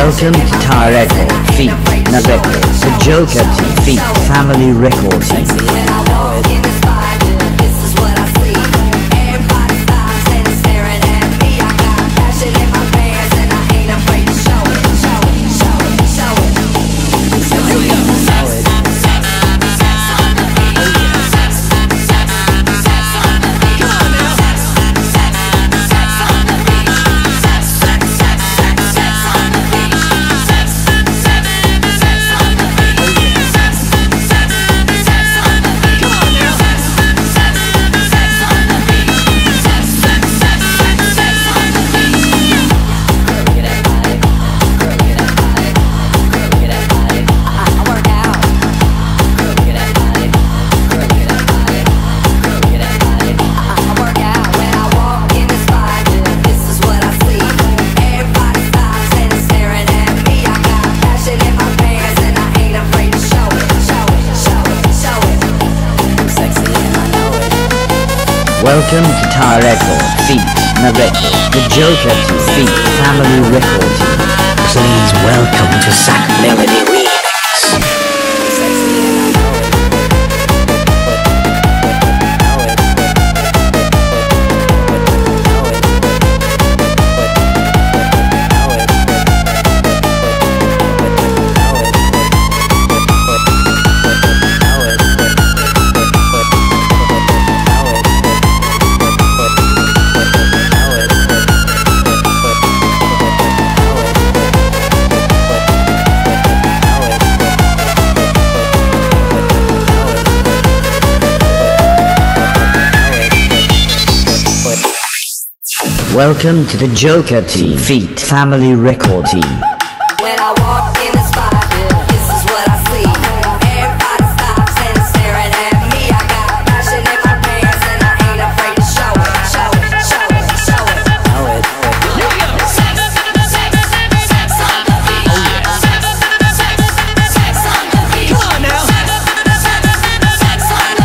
Welcome to Tower Record feat. Naveco, the Joker team feat. Family Record team. Welcome to Tower Record feat. Naveco, the Joker team feat. Family Record team. Please welcome to Sack Melody Remix. Welcome to the Joker team feat. Family Record team. When I walk in the spot, this is what I see. Everybody stops and is staring at me. I got passion in my pants and I ain't afraid to show it. Show it, show it, show it. Sex on the beach. Sex on the beach. Sex on the beach. Come on now. Sex on the beach. Sex on the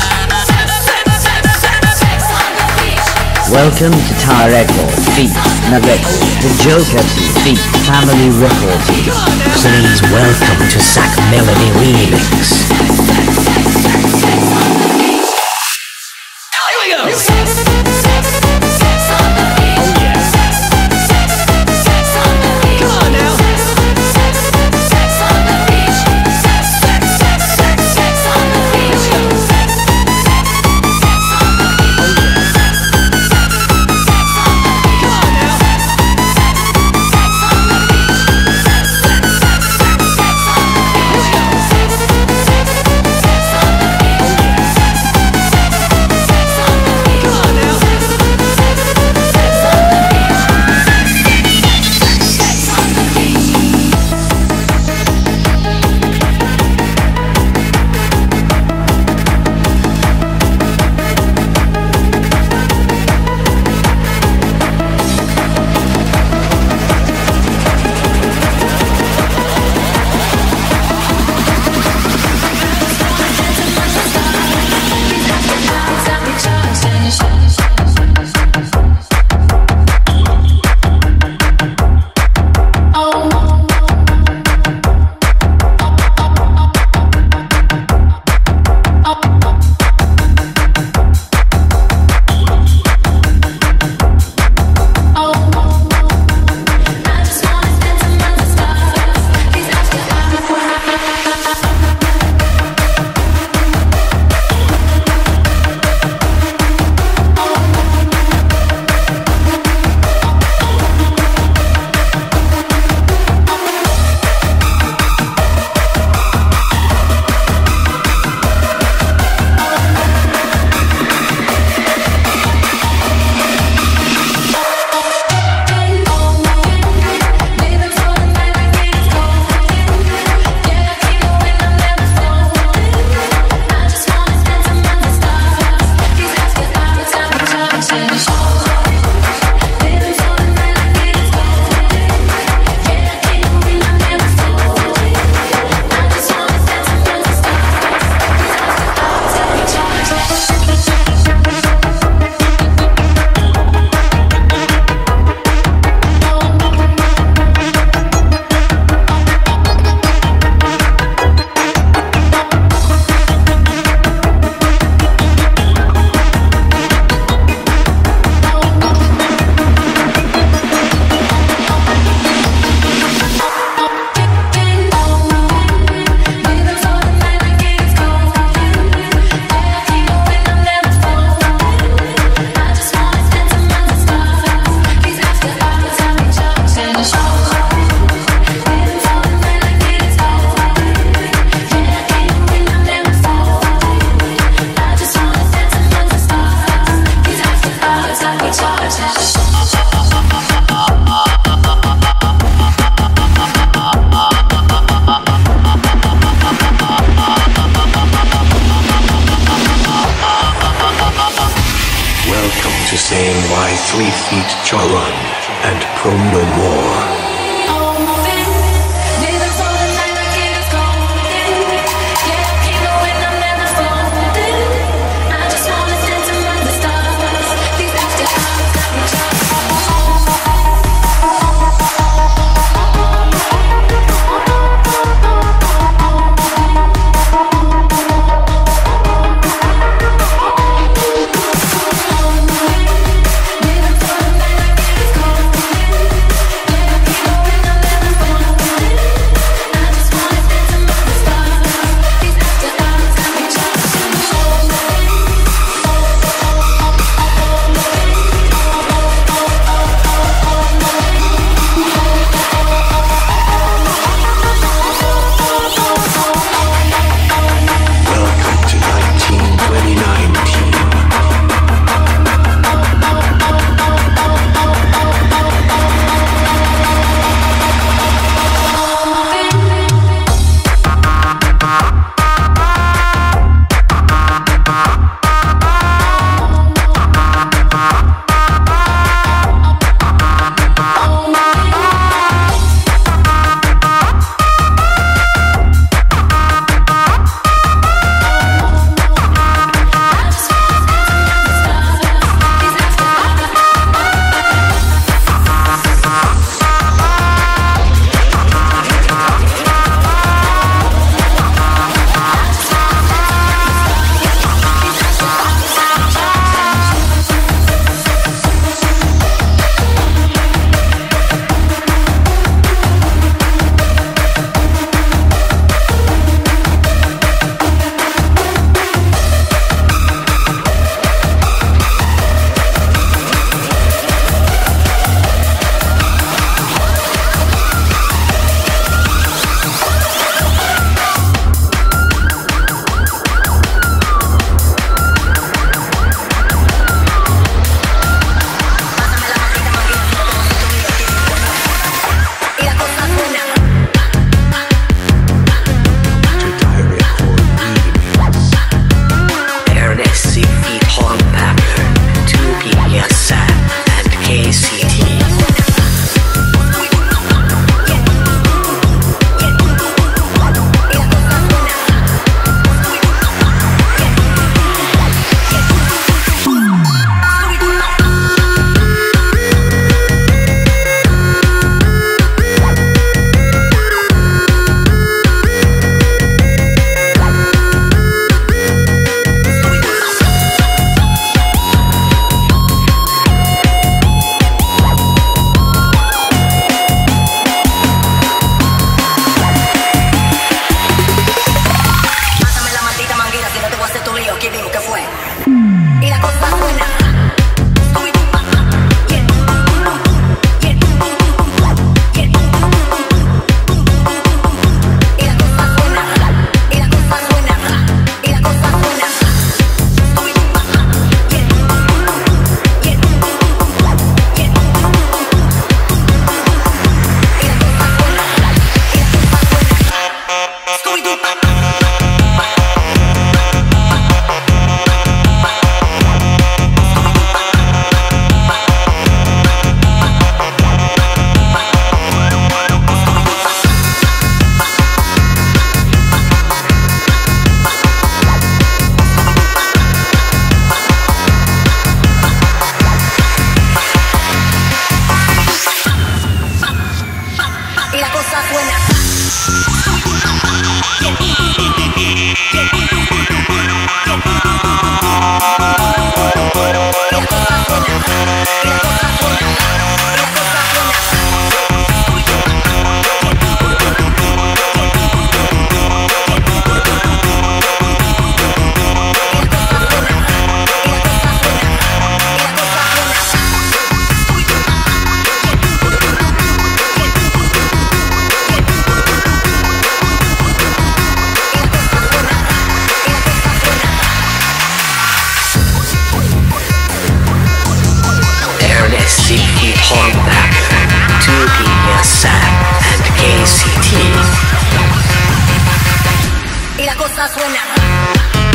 beach. Welcome to Tower Record feat. Naveco, the Joker team feat. Family Record team. Please welcome to Sack Melody Remix. 3 Feet Charan and Prom No More. Y la cosa suena.